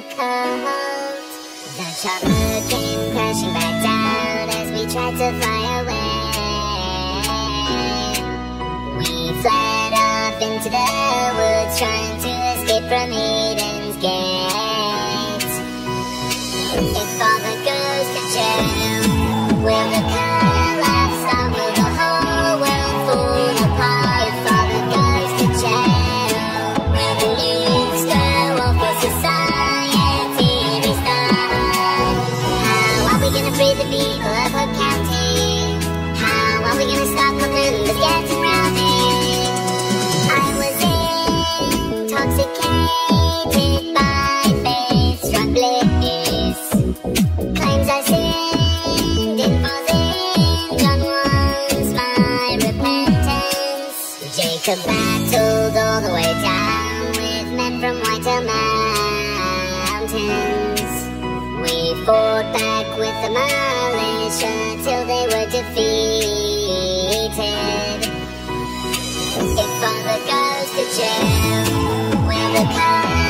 the cold. The chocolate came crashing back down as we tried to fly away. We fled off into the woods, trying to escape from Eden's gate. If all the ghosts could share, will the collapse or will the whole world fall apart? If all the ghosts could share, will the leaves go or for society restart? How are we gonna free the people of Hope County? How are we gonna stop the members getting rowdy? I was intoxicated by faith-struck bliss. Claims I sinned in falling, John wants my repentance. Jacob battled all the way down with men from Whitetail Mountains. We fought back with the militia till they were defeated. If all the ghosts could share, will the